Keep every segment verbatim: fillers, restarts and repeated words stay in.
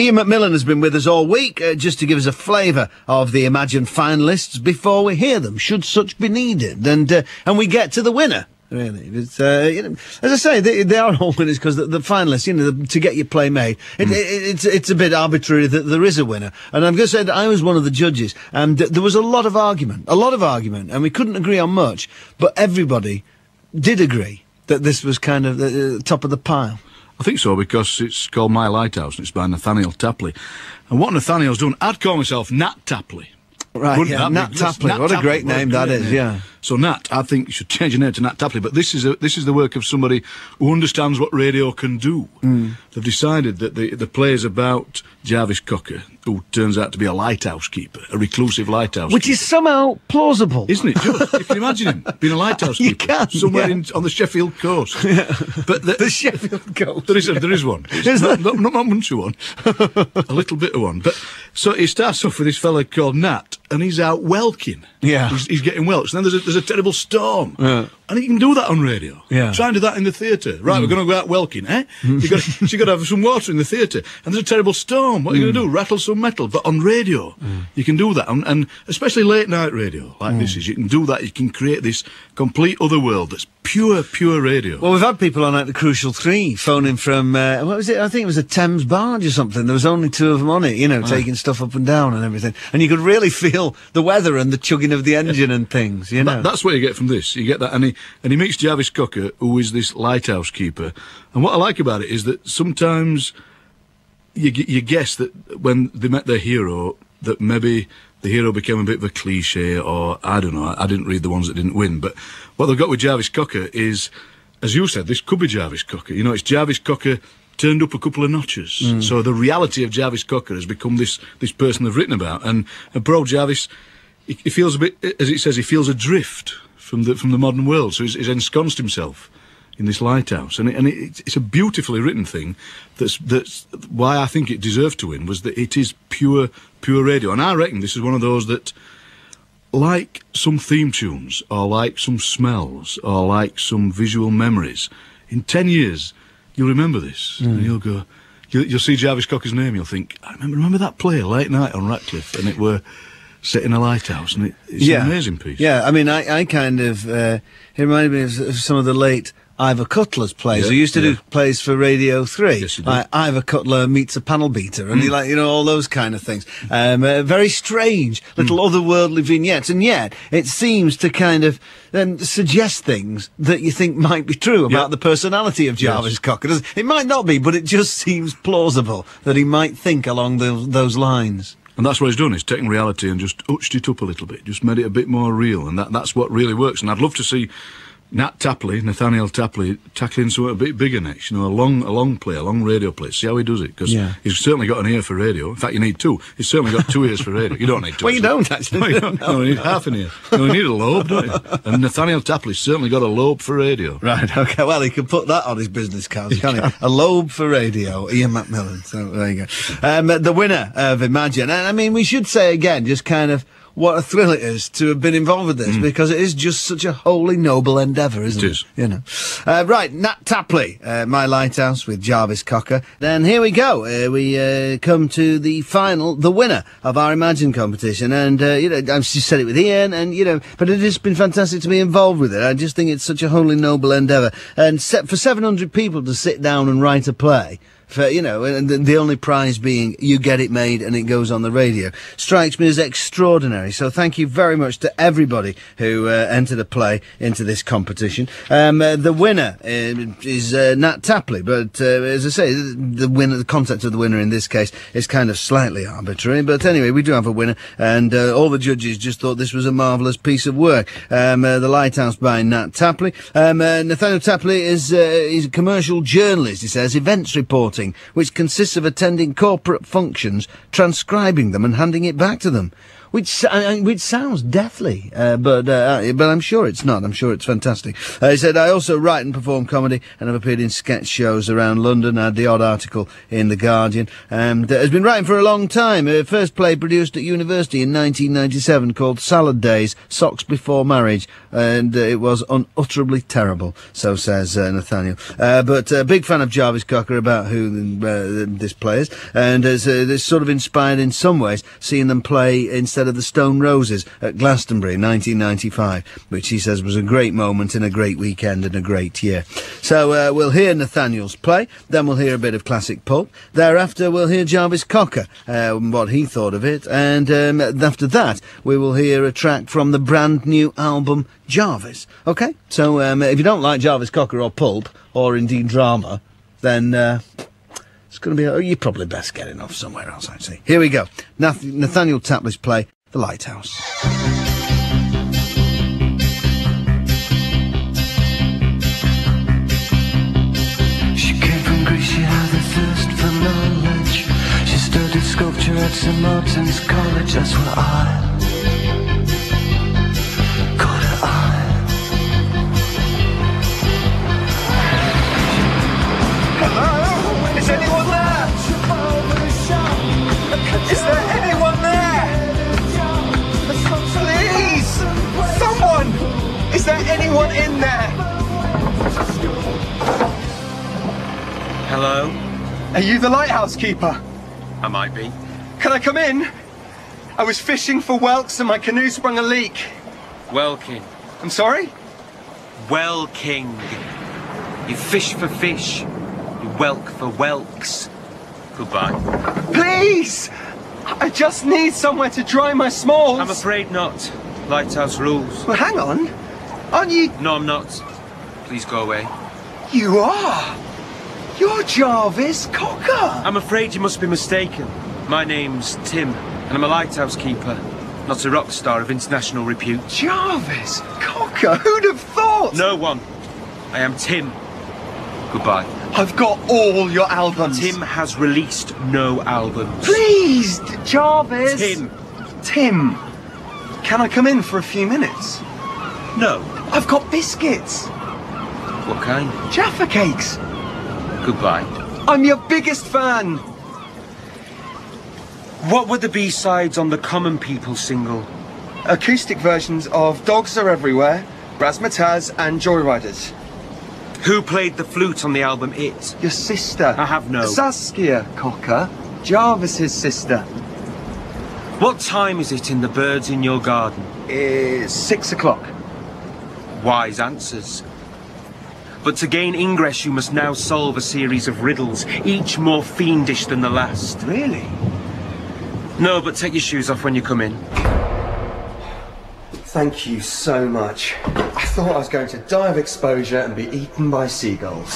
Ian McMillan has been with us all week, uh, just to give us a flavour of the Imagine finalists before we hear them, should such be needed. And, uh, and we get to the winner. Really, it's, uh, you know, as I say, they, they are all winners because the, the finalists, you know, the, to get your play made, it, mm. it, it's it's a bit arbitrary that there is a winner. And I'm going to say that I was one of the judges, and uh, there was a lot of argument, a lot of argument, and we couldn't agree on much, but everybody did agree that this was kind of the uh, top of the pile. I think so, because it's called My Lighthouse, and it's by Nathaniel Tapley. And what Nathaniel's done, I'd call myself Nat Tapley. Right, Wouldn't yeah, Nat Tapley. Nat what Tapley. a great name that is, name. yeah. So Nat, I think you should change your name to Nat Tapley, but this is a, this is the work of somebody who understands what radio can do. Mm. They've decided that the, the play is about Jarvis Cocker, who turns out to be a lighthouse keeper, a reclusive lighthouse Which keeper. is somehow plausible. Isn't it? Just, you can imagine him being a lighthouse you keeper. Can, somewhere yeah. in, on the Sheffield coast. Yeah. But the, the Sheffield coast. There is, a, there is one. It's is not, not, not much of one. A little bit of one. But so he starts off with this fella called Nat, and he's out welking. Yeah. He's, he's getting welched. And then there's a, there's a terrible storm. Yeah. And he can do that on radio. Yeah. Try and do that in the theatre. Right, mm. we're going to go out welking, eh? You've got so you've got to have some water in the theatre. And there's a terrible storm. What are you mm. going to do? Rattle some metal. But on radio, mm. you can do that. And, and especially late night radio, like mm. this is, you can do that. You can create this complete other world that's pure, pure radio. Well, we've had people on at the Crucial Three phoning from, uh, what was it? I think it was a Thames barge or something. There was only two of them on it, you know, oh. taking stuff up and down and everything. And you could really feel the weather and the chugging of the engine and things, you know. That, that's what you get from this. You get that. And he, and he meets Jarvis Cocker, who is this lighthouse keeper. And what I like about it is that sometimes you, you guess that when they met their hero, that maybe the hero became a bit of a cliche, or I don't know, I didn't read the ones that didn't win. But what they've got with Jarvis Cocker is, as you said, this could be Jarvis Cocker. You know, it's Jarvis Cocker turned up a couple of notches. Mm. So the reality of Jarvis Cocker has become this this person they've written about. And, and poor Jarvis, he, he feels a bit, as it says, he feels adrift from the from the modern world. So he's, he's ensconced himself in this lighthouse, and, it, and it, it's a beautifully written thing. That's that's why I think it deserved to win, was that it is pure pure radio. And I reckon this is one of those that, like some theme tunes, or like some smells, or like some visual memories, in ten years you'll remember this, mm. and you'll go, you'll, you'll see Jarvis Cocker's name, you'll think, I remember remember that play late night on Ratcliffe, and it were set in a lighthouse, and it, it's yeah. an amazing piece. Yeah, I mean, I, I kind of, uh, it reminded me of, of some of the late Ivor Cutler's plays. Yeah, He used to yeah. do plays for Radio three. Yes, he did. Like Ivor Cutler meets a panel beater, and mm. he like, you know, all those kind of things. Um, uh, very strange, little mm. otherworldly vignettes, and yet it seems to kind of then suggest things that you think might be true about yeah. the personality of Jarvis yes. Cocker. It might not be, but it just seems plausible that he might think along those, those lines. And that's what he's done, he's taken reality and just touched it up a little bit, just made it a bit more real, and that, that's what really works. And I'd love to see Nat Tapley, Nathaniel Tapley, tackling something a bit bigger next, you know, a long, a long play, a long radio play. See how he does it, because yeah. he's certainly got an ear for radio. In fact, you need two. He's certainly got two ears for radio. You don't need two. Well, you don't, actually. No, you don't. No, you need half an ear. No, you need a lobe, don't you? And Nathaniel Tapley's certainly got a lobe for radio. Right, okay, well, he can put that on his business card, can't he? A lobe for radio, Ian McMillan. So, there you go. Um, the winner of Imagine, and I mean, we should say again, just kind of, what a thrill it is to have been involved with this, mm. because it is just such a wholly noble endeavour, isn't it? It is. You know. Uh, right, Nat Tapley, uh, My Lighthouse with Jarvis Cocker. Then here we go. Uh, we uh, come to the final, the winner of our Imagine competition. And, uh, you know, I've just said it with Ian, and, you know, but it has been fantastic to be involved with it. I just think it's such a wholly noble endeavour. And set for seven hundred people to sit down and write a play, for, you know, and the, the only prize being you get it made and it goes on the radio, strikes me as extraordinary. So thank you very much to everybody who uh, entered a play into this competition. Um, uh, the winner uh, is uh, Nat Tapley, but uh, as I say, the winner, the concept of the winner in this case is kind of slightly arbitrary. But anyway, we do have a winner, and uh, all the judges just thought this was a marvellous piece of work. Um, uh, the Lighthouse by Nat Tapley. Um, uh, Nathaniel Tapley is uh, he's a commercial journalist. He says events reporting, which consists of attending corporate functions, transcribing them and handing it back to them. Which, uh, which sounds deathly, uh, but uh, but I'm sure it's not. I'm sure it's fantastic. Uh, he said, I also write and perform comedy and have appeared in sketch shows around London. I had the odd article in The Guardian. And uh, has been writing for a long time. Uh, first play produced at university in nineteen ninety-seven called Salad Days, Socks Before Marriage. And uh, it was unutterably terrible, so says uh, Nathaniel. Uh, but a uh, big fan of Jarvis Cocker, about who uh, this play is. And has uh, sort of inspired in some ways seeing them play instead of the Stone Roses at Glastonbury in nineteen ninety-five, which he says was a great moment and a great weekend and a great year. So uh, we'll hear Nathaniel's play, then we'll hear a bit of classic pulp. Thereafter we'll hear Jarvis Cocker, uh, what he thought of it, and um, after that we will hear a track from the brand new album Jarvis. Okay, so um, if you don't like Jarvis Cocker or pulp, or indeed drama, then uh, it's going to be, oh, you're probably best getting off somewhere else, I'd say. Here we go. Nath- Nathaniel Tapley's play, The Lighthouse. She came from Greece, she had a thirst for knowledge. She studied sculpture at Saint Martin's College, that's where I caught her eye. Hello? Is anyone there? Is there anyone there? Please! Someone! Is there anyone in there? Hello? Are you the lighthouse keeper? I might be. Can I come in? I was fishing for whelks and my canoe sprung a leak. Welking. I'm sorry? Welking. You fish for fish. You whelk for whelks. Goodbye. Please! I just need somewhere to dry my smalls. I'm afraid not. Lighthouse rules. Well, hang on. Aren't you... No, I'm not. Please go away. You are! You're Jarvis Cocker! I'm afraid you must be mistaken. My name's Tim, and I'm a lighthouse keeper, not a rock star of international repute. Jarvis Cocker? Who'd have thought? No one. I am Tim. Goodbye. I've got all your albums. Tim has released no albums. Please, Jarvis! Tim. Tim, can I come in for a few minutes? No. I've got biscuits. What kind? Jaffa cakes. Goodbye. I'm your biggest fan. What were the B-sides on the Common People single? Acoustic versions of Dogs Are Everywhere, Razzmatazz and Joyriders. Who played the flute on the album It? Your sister. I have no. Saskia Cocker, Jarvis's sister. What time is it in The Birds in Your Garden? It's six o'clock. Wise answers. But to gain ingress you must now solve a series of riddles, each more fiendish than the last. Really? No, but take your shoes off when you come in. Thank you so much. I thought I was going to die of exposure and be eaten by seagulls.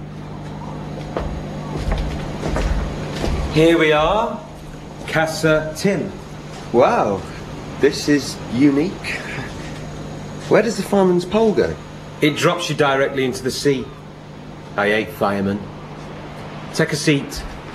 Here we are, Casa Tim. Wow, this is unique. Where does the fireman's pole go? It drops you directly into the sea. I hate firemen. Take a seat.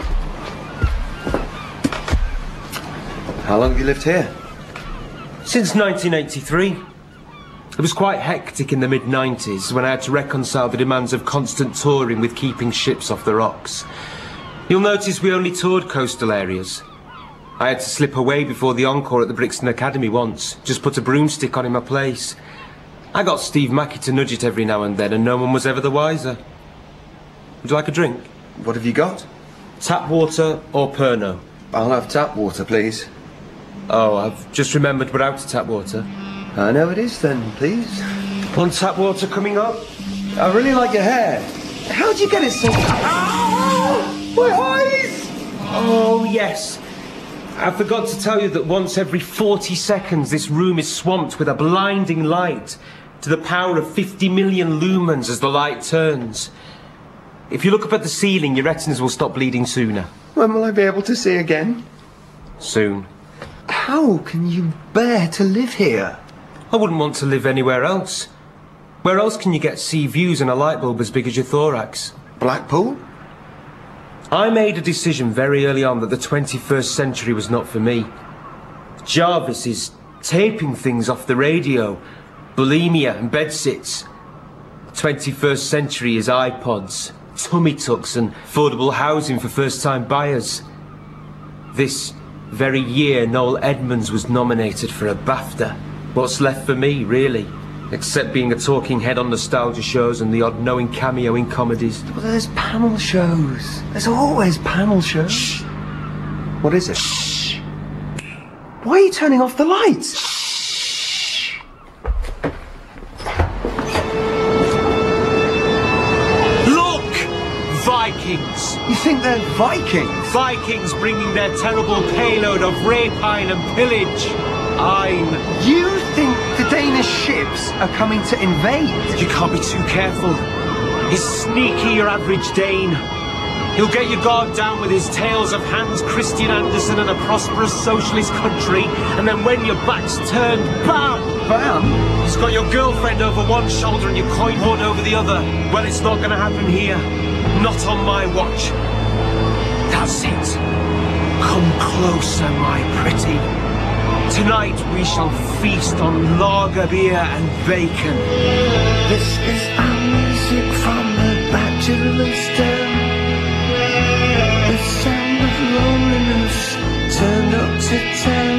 How long have you lived here? Since nineteen eighty-three. It was quite hectic in the mid nineties when I had to reconcile the demands of constant touring with keeping ships off the rocks. You'll notice we only toured coastal areas. I had to slip away before the encore at the Brixton Academy once, just put a broomstick on in my place. I got Steve Mackey to nudge it every now and then and no one was ever the wiser. Would you like a drink? What have you got? Tap water or Pernod? I'll have tap water, please. Oh, I've just remembered we're out of tap water. I know it is then, please. Want tap water coming up? I really like your hair. How'd you get it so... Ow! My eyes! Oh, yes. I forgot to tell you that once every forty seconds this room is swamped with a blinding light to the power of fifty million lumens as the light turns. If you look up at the ceiling, your retinas will stop bleeding sooner. When will I be able to see again? Soon. How can you bear to live here? I wouldn't want to live anywhere else. Where else can you get sea views and a light bulb as big as your thorax? Blackpool? I made a decision very early on that the twenty-first century was not for me. Jarvis is taping things off the radio. Bulimia and bedsits. twenty-first century is iPods, tummy tucks and affordable housing for first-time buyers. This very year Noel Edmonds was nominated for a BAFTA. What's left for me, really? Except being a talking head on nostalgia shows and the odd knowing cameo in comedies. Well, there's panel shows. There's always panel shows. Shh. What is it? Shh. Why are you turning off the lights? Shh. Look! Vikings! You think they're Vikings? Vikings bringing their terrible payload of rapine and pillage. I'm... You think the Danish ships are coming to invade? You can't be too careful. He's sneaky, your average Dane. He'll get your guard down with his tales of Hans Christian Andersen and a prosperous socialist country, and then when your back's turned, bam! Bam? He's got your girlfriend over one shoulder and your coin hoard over the other. Well, it's not gonna happen here. Not on my watch. That's it. Come closer, my pretty. Tonight we shall feast on lager beer and bacon. This is our music from the bachelor's den. The sound of loneliness turned up to ten.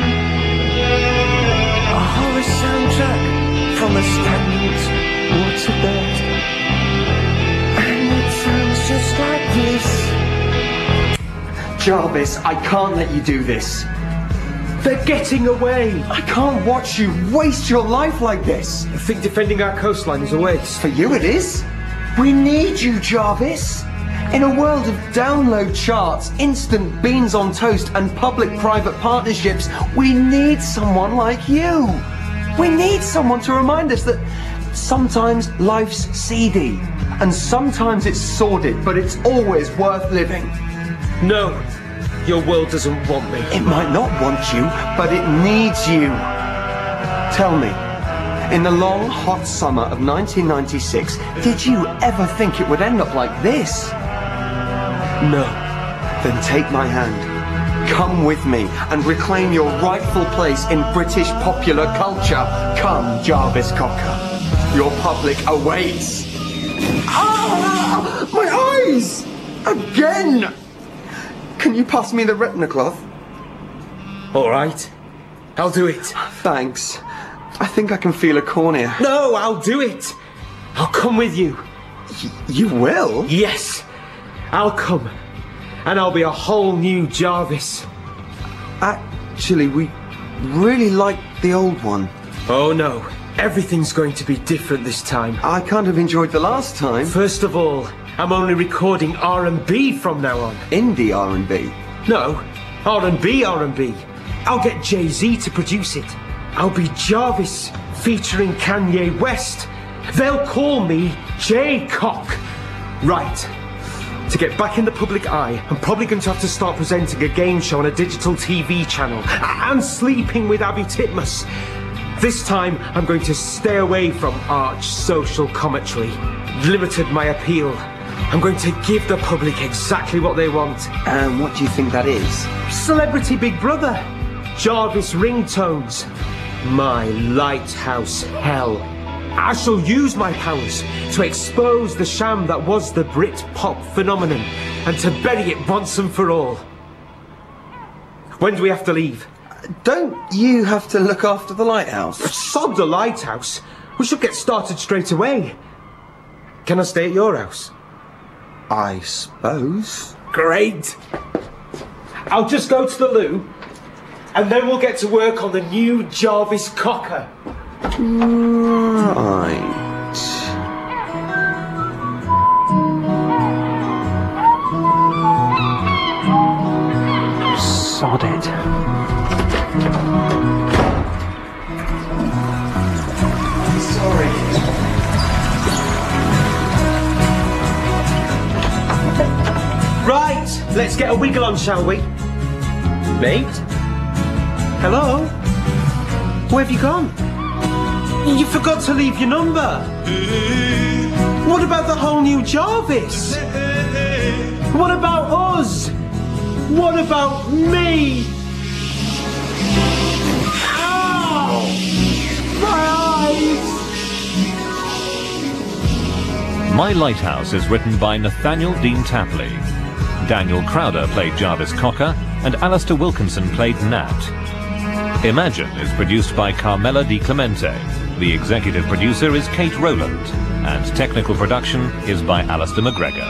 A horror soundtrack from a stagnant waterbed. And it sounds just like this. Jarvis, I can't let you do this. They're getting away. I can't watch you waste your life like this. I think defending our coastline is a waste. For you it is. We need you, Jarvis. In a world of download charts, instant beans on toast and public-private partnerships, we need someone like you. We need someone to remind us that sometimes life's seedy and sometimes it's sordid, but it's always worth living. No, your world doesn't want me. It might not want you, but it needs you. Tell me, in the long, hot summer of nineteen ninety-six, did you ever think it would end up like this? No. Then take my hand. Come with me and reclaim your rightful place in British popular culture. Come, Jarvis Cocker. Your public awaits. Ah! My eyes! Again! Can you pass me the retina cloth? All right. I'll do it. Thanks. I think I can feel a cornea. No, I'll do it. I'll come with you. Y- you will? Yes. I'll come. And I'll be a whole new Jarvis. Actually, we really like the old one. Oh no. Everything's going to be different this time. I can't have enjoyed the last time. First of all, I'm only recording R and B from now on. Indie R and B. No, R and B R and B. I'll get Jay-Z to produce it. I'll be Jarvis featuring Kanye West. They'll call me J-Cock. Right. To get back in the public eye, I'm probably going to have to start presenting a game show on a digital T V channel. And sleeping with Abby Titmus. This time, I'm going to stay away from arch social commentary. Limited my appeal. I'm going to give the public exactly what they want. And what do you think that is? Celebrity Big Brother. Jarvis ringtones. My Lighthouse hell. I shall use my powers to expose the sham that was the Brit pop phenomenon and to bury it once and for all. When do we have to leave? Don't you have to look after the Lighthouse? Sod the Lighthouse. We should get started straight away. Can I stay at your house? I suppose. Great. I'll just go to the loo, and then we'll get to work on the new Jarvis Cocker. Right. Sod it. Sorry. Right, let's get a wiggle on, shall we? Mate? Hello? Where have you gone? You forgot to leave your number. What about the whole new Jarvis? What about us? What about me? My Lighthouse is written by Nathaniel Dean Tapley. Daniel Crowder played Jarvis Cocker and Alistair Wilkinson played Nat. Imagine is produced by Carmela DiClemente. The executive producer is Kate Rowland, and technical production is by Alistair McGregor.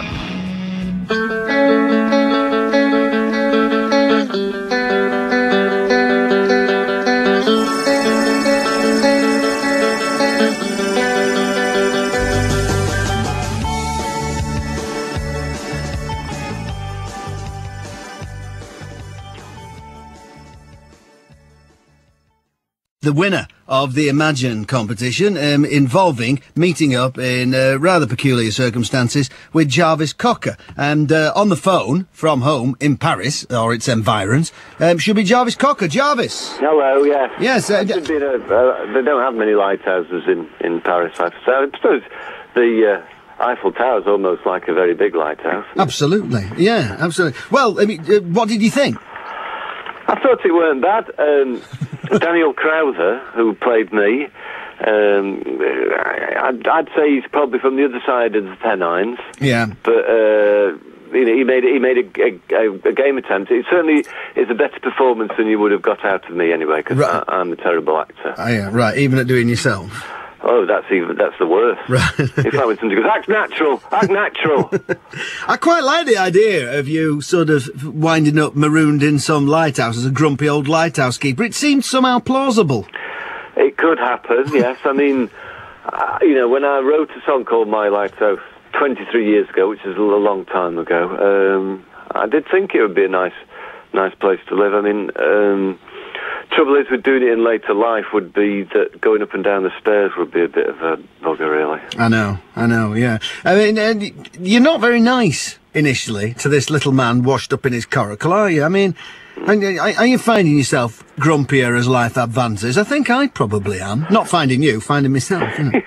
The winner of the Imagine competition, um, involving meeting up in uh, rather peculiar circumstances with Jarvis Cocker. And uh, on the phone from home in Paris, or its environs, um, should be Jarvis Cocker. Jarvis! Hello, yes. Yes. Uh, There's been a, uh, they don't have many lighthouses in, in Paris, I have to say. I suppose the uh, Eiffel Tower is almost like a very big lighthouse. Absolutely, yeah, absolutely. Well, I mean, uh, what did you think? I thought it weren't bad. Um, Daniel Crowther, who played me, um, I'd, I'd say he's probably from the other side of the Pennines. Yeah. But uh, you know, he made he made a, a, a game attempt. It certainly is a better performance than you would have got out of me anyway, because right. I'm a terrible actor. Oh, yeah, right. Even at doing yourself. Oh, that's even that's the worst. Right. If I was somebody goes, act natural, act natural. I quite like the idea of you sort of winding up marooned in some lighthouse as a grumpy old lighthouse keeper. It seemed somehow plausible. It could happen, yes. I mean, uh, you know, when I wrote a song called My Lighthouse twenty-three years ago, which is a long time ago, um, I did think it would be a nice, nice place to live. I mean. Um, Trouble is with doing it in later life would be that going up and down the stairs would be a bit of a bugger, really. I know, I know, yeah. I mean, uh, you're not very nice initially to this little man washed up in his coracle, are you? I mean, mm. are, are you finding yourself grumpier as life advances? I think I probably am. Not finding you, finding myself, you know.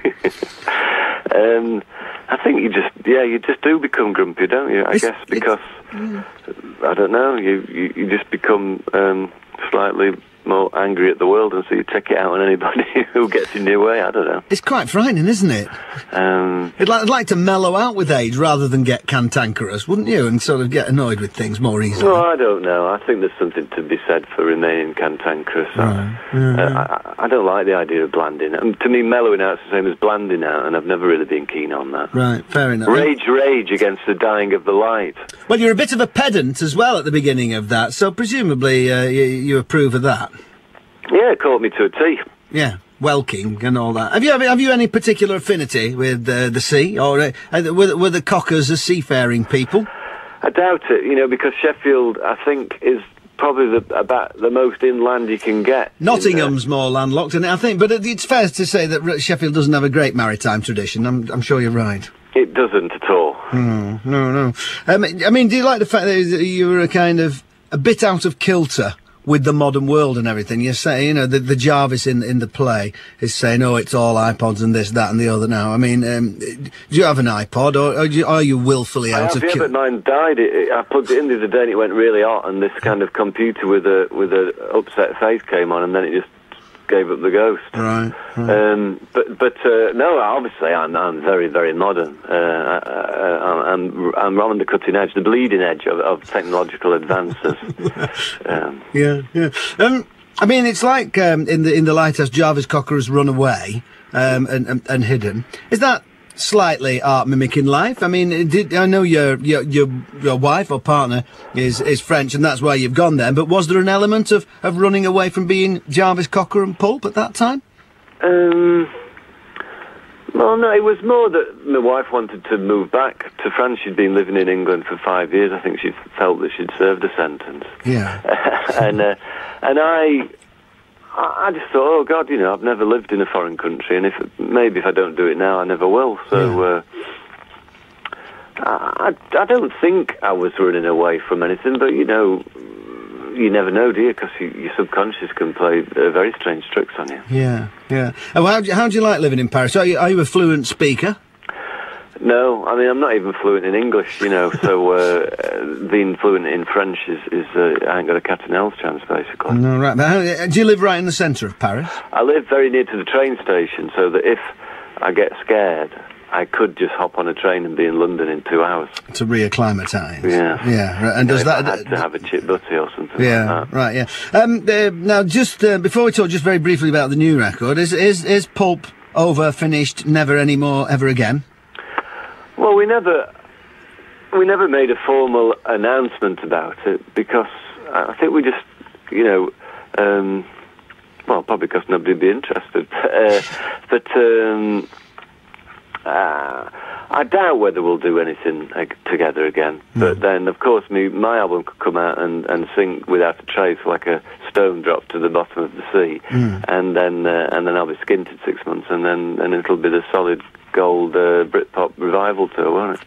um, I think you just, yeah, you just do become grumpy, don't you? I it's, guess because, yeah. I don't know, you, you, you just become um, slightly more angry at the world, and so you take it out on anybody who gets in your way. I don't know. It's quite frightening, isn't it? Um, I'd, li- I'd like to mellow out with age rather than get cantankerous, wouldn't you? And sort of get annoyed with things more easily. Well, I don't know. I think there's something to be said for remaining cantankerous. Right. I, yeah. uh, I, I don't like the idea of blanding. And to me, mellowing out's the same as blanding out, and I've never really been keen on that. Right, fair enough. Rage, rage against the dying of the light. Well, you're a bit of a pedant as well at the beginning of that, so presumably uh, you, you approve of that. Yeah, it caught me to a T. Yeah, welking and all that. Have you have you any particular affinity with uh, the sea, or uh, were, were the Cockers a seafaring people? I doubt it, you know, because Sheffield, I think, is probably the, about the most inland you can get. Nottingham's more landlocked, and I think, but it's fair to say that Sheffield doesn't have a great maritime tradition. I'm, I'm sure you're right. It doesn't at all. No, no, no. Um, I mean, do you like the fact that you were a kind of a bit out of kilter with the modern world and everything? You say, you know, the, the Jarvis in in the play is saying, oh, it's all iPods and this, that and the other now. I mean, um, do you have an iPod, or, or do you, are you willfully out of... Yeah, but mine died. It, it, I plugged it in the other day and it went really hot, and this kind of computer with a with a upset face came on, and then it just gave up the ghost. Right. right. Um, but but uh, no, obviously I'm I'm very very modern. Uh, uh, I'm I'm on the cutting edge, the bleeding edge of, of technological advances. um, yeah, yeah. Um, I mean, it's like um, in the in the Lighthouse, Jarvis Cocker has run away um, and, and and hidden. Is that slightly art mimicking life? I mean, did, I know your your your your wife or partner is is French, and that's why you've gone there. But was there an element of of running away from being Jarvis Cocker and pulp at that time? Um. Well, no, it was more that my wife wanted to move back to France. She'd been living in England for five years. I think she felt that she'd served a sentence. Yeah. and uh, and I. I just thought, oh God, you know, I've never lived in a foreign country, and if maybe if I don't do it now, I never will. So uh, I, I don't think I was running away from anything, but you know, you never know, do you? Because you, your subconscious can play uh, very strange tricks on you. Yeah, yeah. Oh, how do you, how do you like living in Paris? Are you, are you a fluent speaker? No, I mean, I'm not even fluent in English, you know, so uh, being fluent in French is, is uh, I ain't got a cat and owl's chance, basically. No, right. But how, do you live right in the centre of Paris? I live very near to the train station, so that if I get scared, I could just hop on a train and be in London in two hours. To reacclimatise. Yeah. Yeah, right. And You does know, if that... I had to have a chip butty or something Yeah, like that. right, yeah. Um, uh, now, just uh, before we talk just very briefly about the new record, is is is Pulp over, finished, never anymore, ever again? Well, we never, we never made a formal announcement about it because I think we just, you know, um, well, probably because nobody would be interested. uh, but um, uh, I doubt whether we'll do anything uh, together again. Mm. But then, of course, me, my album could come out and, and sing Without a Trace like a stone dropped to the bottom of the sea, mm. and then uh, and then I'll be skint in six months, and then and it'll be the solid gold uh, Britpop revival tour, won't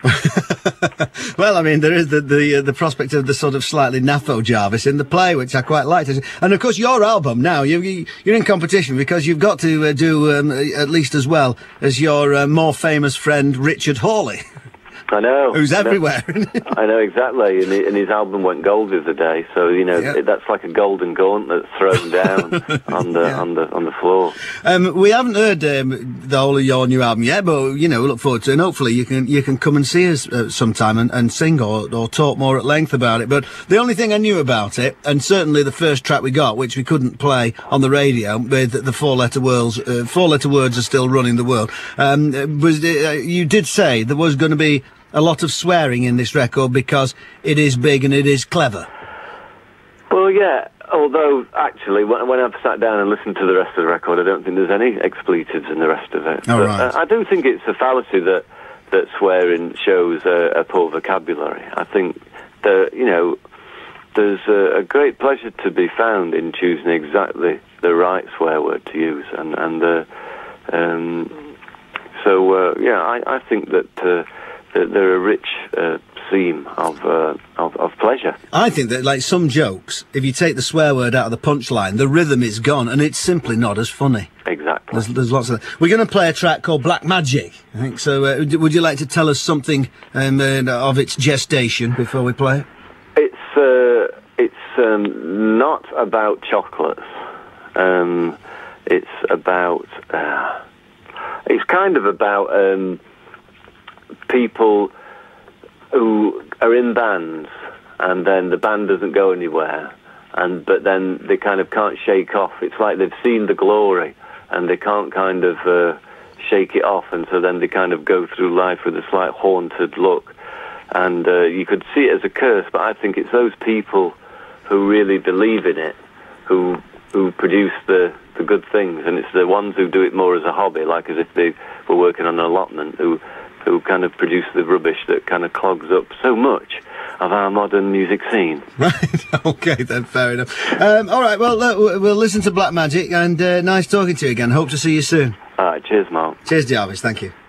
it? Well, I mean, there is the the, uh, the prospect of the sort of slightly naffo Jarvis in the play, which I quite liked. And of course, your album now, you, you, you're in competition because you've got to uh, do um, at least as well as your uh, more famous friend Richard Hawley. I know. Who's I know. everywhere. I know, exactly. And, he, and his album went gold the other day, so, you know, yeah. it, that's like a golden gauntlet thrown down on the yeah. on the on the floor. Um, we haven't heard um, the whole of your new album yet, but, you know, we look forward to it, and hopefully you can you can come and see us uh, sometime and, and sing or, or talk more at length about it. But the only thing I knew about it, and certainly the first track we got, which we couldn't play on the radio, with the four-letter words, uh, four-letter words are still running the world, um, was uh, you did say there was going to be a lot of swearing in this record because it is big and it is clever. Well, yeah, although, actually, when, when I've sat down and listened to the rest of the record, I don't think there's any expletives in the rest of it. Oh, but, right. uh, I do think it's a fallacy that, that swearing shows a, a poor vocabulary. I think that, you know, there's a, a great pleasure to be found in choosing exactly the right swear word to use. And, and uh, um, so, uh, yeah, I, I think that... Uh, They're a rich uh, theme of, uh, of of pleasure. I think that, like some jokes, if you take the swear word out of the punchline, the rhythm is gone, and it's simply not as funny. Exactly. There's, there's lots of. We're going to play a track called Black Magic. I think so. Uh, would you like to tell us something um, uh, of its gestation before we play it? It's uh, it's um, not about chocolates. Um, it's about. Uh, it's kind of about. Um, people who are in bands and then the band doesn't go anywhere, and but then they kind of can't shake off. It's like they've seen the glory and they can't kind of uh, shake it off, and so then they kind of go through life with a slight haunted look. And uh, you could see it as a curse, but I think it's those people who really believe in it, who who produce the, the good things, and it's the ones who do it more as a hobby, like as if they were working on an allotment, who who kind of produce the rubbish that kind of clogs up so much of our modern music scene. Right, okay then, fair enough. Um, all right, well, look, we'll listen to Black Magic, and uh, nice talking to you again. Hope to see you soon. All right, cheers, Mark. Cheers, Jarvis, thank you.